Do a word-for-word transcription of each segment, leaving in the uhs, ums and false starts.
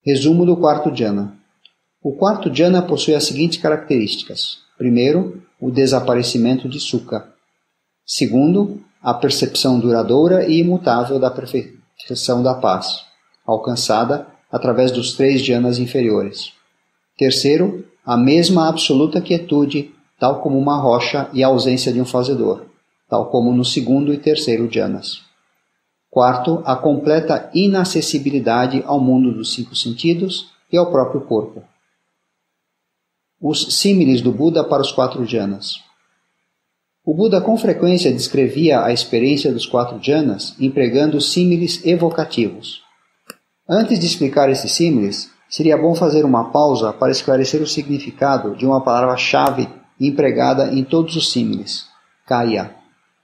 Resumo do quarto jhana. O quarto jhana possui as seguintes características. Primeiro, o desaparecimento de sukha. Segundo, a percepção duradoura e imutável da perfeição da paz, alcançada através dos três jhanas inferiores. Terceiro, a mesma absoluta quietude, tal como uma rocha e a ausência de um fazedor, tal como no segundo e terceiro jhanas. Quarto, a completa inacessibilidade ao mundo dos cinco sentidos e ao próprio corpo. Os símiles do Buda para os quatro jhanas. O Buda com frequência descrevia a experiência dos quatro jhanas empregando símiles evocativos. Antes de explicar esses símiles, seria bom fazer uma pausa para esclarecer o significado de uma palavra-chave empregada em todos os símiles, kaya.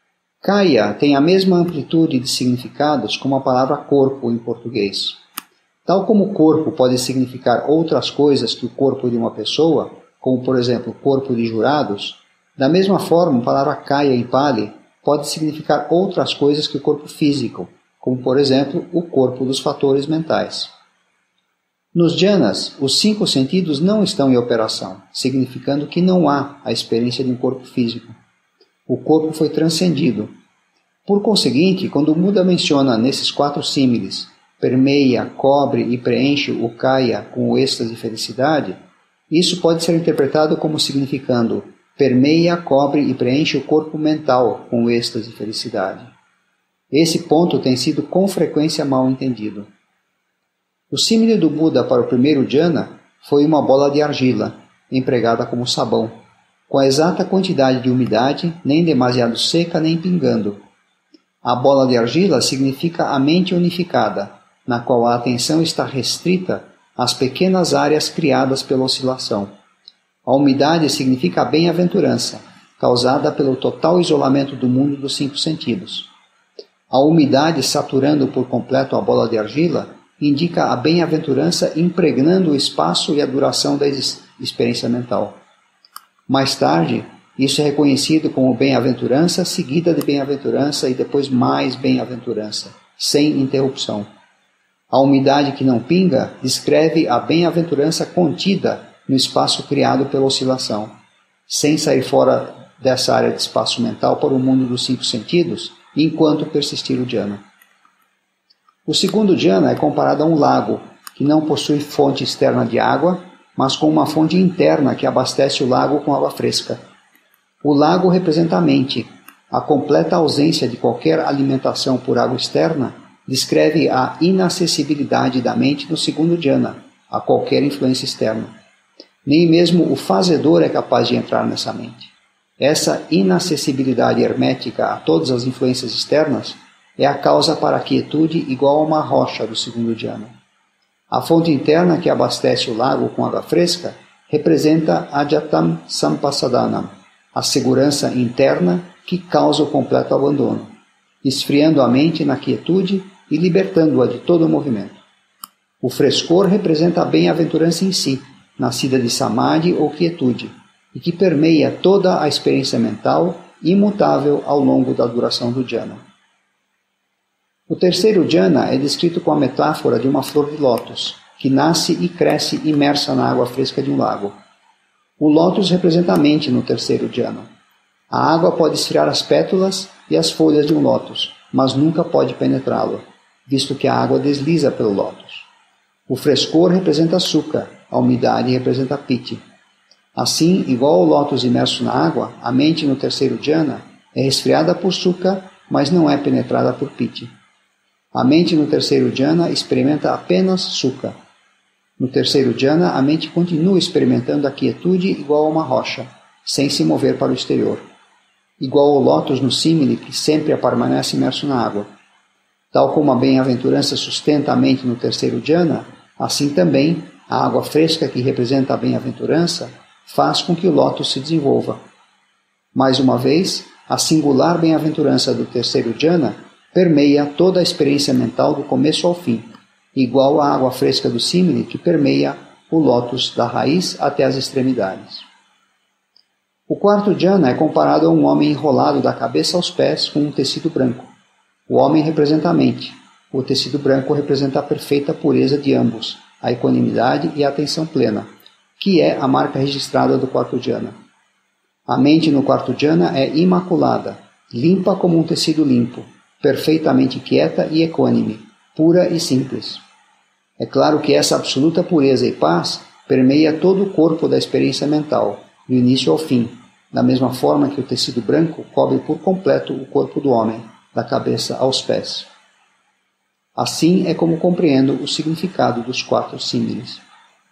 Kaya tem a mesma amplitude de significados como a palavra corpo em português. Tal como o corpo pode significar outras coisas que o corpo de uma pessoa, como por exemplo o corpo de jurados, da mesma forma a palavra kaya em Pali pode significar outras coisas que o corpo físico, como por exemplo o corpo dos fatores mentais. Nos jhanas, os cinco sentidos não estão em operação, significando que não há a experiência de um corpo físico. O corpo foi transcendido. Por conseguinte, quando o Buda menciona nesses quatro símiles, permeia, cobre e preenche o kaya com o êxtase e felicidade, isso pode ser interpretado como significando permeia, cobre e preenche o corpo mental com o êxtase e felicidade. Esse ponto tem sido com frequência mal entendido. O símile do Buda para o primeiro jhana foi uma bola de argila, empregada como sabão, com a exata quantidade de umidade, nem demasiado seca nem pingando. A bola de argila significa a mente unificada, na qual a atenção está restrita às pequenas áreas criadas pela oscilação. A umidade significa a bem-aventurança, causada pelo total isolamento do mundo dos cinco sentidos. A umidade saturando por completo a bola de argila indica a bem-aventurança impregnando o espaço e a duração da experiência mental. Mais tarde, isso é reconhecido como bem-aventurança seguida de bem-aventurança e depois mais bem-aventurança, sem interrupção. A umidade que não pinga descreve a bem-aventurança contida no espaço criado pela oscilação, sem sair fora dessa área de espaço mental para o mundo dos cinco sentidos, enquanto persistir o jhana. O segundo jhana é comparado a um lago, que não possui fonte externa de água, mas com uma fonte interna que abastece o lago com água fresca. O lago representa a mente. A completa ausência de qualquer alimentação por água externa descreve a inacessibilidade da mente no segundo jhana, a qualquer influência externa. Nem mesmo o fazedor é capaz de entrar nessa mente. Essa inacessibilidade hermética a todas as influências externas é a causa para a quietude igual a uma rocha do segundo jhana. A fonte interna que abastece o lago com água fresca representa Ajatam Sampasadanam, a segurança interna que causa o completo abandono, esfriando a mente na quietude e libertando-a de todo o movimento. O frescor representa a bem-aventurança em si, nascida de samadhi ou quietude, e que permeia toda a experiência mental, imutável ao longo da duração do jhana. O terceiro jhana é descrito com a metáfora de uma flor de lótus, que nasce e cresce imersa na água fresca de um lago. O lótus representa a mente no terceiro jhana. A água pode esfriar as pétalas e as folhas de um lótus, mas nunca pode penetrá-lo, visto que a água desliza pelo lótus. O frescor representa sukha, a umidade representa piti. Assim, igual ao lótus imerso na água, a mente no terceiro jhana é resfriada por sukha, mas não é penetrada por piti. A mente no terceiro jhana experimenta apenas sukha. No terceiro jhana, a mente continua experimentando a quietude igual a uma rocha, sem se mover para o exterior. Igual ao lótus no símile que sempre permanece imerso na água. Tal como a bem-aventurança sustenta a mente no terceiro jhana, assim também a água fresca que representa a bem-aventurança faz com que o lótus se desenvolva. Mais uma vez, a singular bem-aventurança do terceiro jhana permeia toda a experiência mental do começo ao fim, igual à água fresca do símile que permeia o lótus da raiz até as extremidades. O quarto jhana é comparado a um homem enrolado da cabeça aos pés com um tecido branco. O homem representa a mente. O tecido branco representa a perfeita pureza de ambos, a equanimidade e a atenção plena, que é a marca registrada do quarto dhyana. A mente no quarto dhyana é imaculada, limpa como um tecido limpo, perfeitamente quieta e equânime, pura e simples. É claro que essa absoluta pureza e paz permeia todo o corpo da experiência mental, do início ao fim, da mesma forma que o tecido branco cobre por completo o corpo do homem, da cabeça aos pés. Assim é como compreendo o significado dos quatro símiles.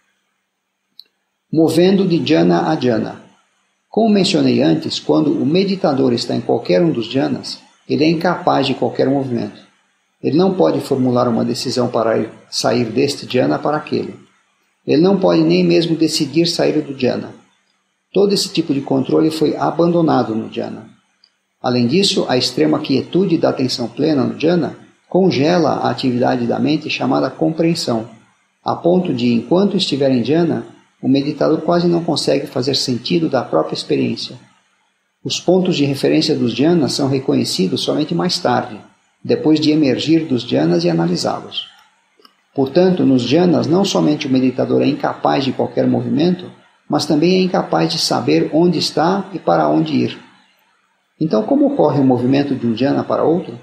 Movendo de dhyana a dhyana. Como mencionei antes, quando o meditador está em qualquer um dos dhyanas, ele é incapaz de qualquer movimento. Ele não pode formular uma decisão para ir, sair deste dhyana para aquele. Ele não pode nem mesmo decidir sair do dhyana. Todo esse tipo de controle foi abandonado no dhyana. Além disso, a extrema quietude da atenção plena no dhyana congela a atividade da mente chamada compreensão, a ponto de, enquanto estiver em dhyana, o meditador quase não consegue fazer sentido da própria experiência. Os pontos de referência dos dhyanas são reconhecidos somente mais tarde, depois de emergir dos dhyanas e analisá-los. Portanto, nos dhyanas não somente o meditador é incapaz de qualquer movimento, mas também é incapaz de saber onde está e para onde ir. Então, como ocorre o movimento de um dhyana para outro?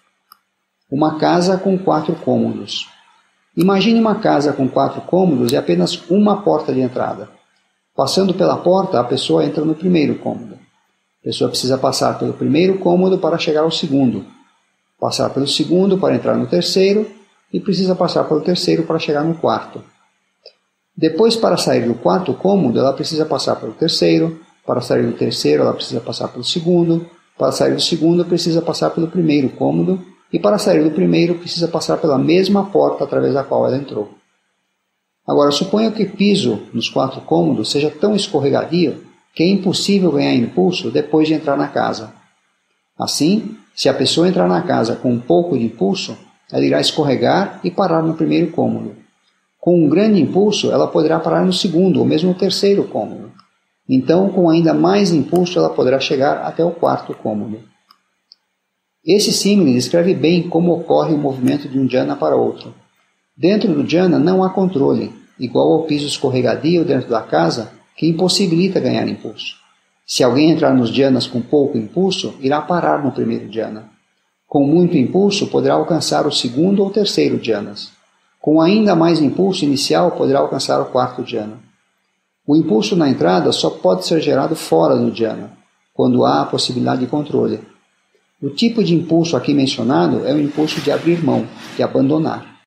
Uma casa com quatro cômodos. Imagine uma casa com quatro cômodos e apenas uma porta de entrada. Passando pela porta, a pessoa entra no primeiro cômodo. A pessoa precisa passar pelo primeiro cômodo para chegar ao segundo, passar pelo segundo para entrar no terceiro e precisa passar pelo terceiro para chegar no quarto. Depois, para sair do quarto cômodo, ela precisa passar pelo terceiro, para sair do terceiro ela precisa passar pelo segundo, para sair do segundo precisa passar pelo primeiro cômodo e para sair do primeiro precisa passar pela mesma porta através da qual ela entrou. Agora, suponha que o piso nos quatro cômodos seja tão escorregadio que é impossível ganhar impulso depois de entrar na casa. Assim, se a pessoa entrar na casa com um pouco de impulso, ela irá escorregar e parar no primeiro cômodo. Com um grande impulso, ela poderá parar no segundo ou mesmo no terceiro cômodo. Então, com ainda mais impulso, ela poderá chegar até o quarto cômodo. Esse símile descreve bem como ocorre o movimento de um dhyana para outro. Dentro do dhyana não há controle, igual ao piso escorregadio dentro da casa, que impossibilita ganhar impulso. Se alguém entrar nos dhyanas com pouco impulso, irá parar no primeiro dhyana. Com muito impulso, poderá alcançar o segundo ou terceiro dhyanas. Com ainda mais impulso inicial, poderá alcançar o quarto dhyana. O impulso na entrada só pode ser gerado fora do dhyana, quando há a possibilidade de controle. O tipo de impulso aqui mencionado é o impulso de abrir mão, de abandonar.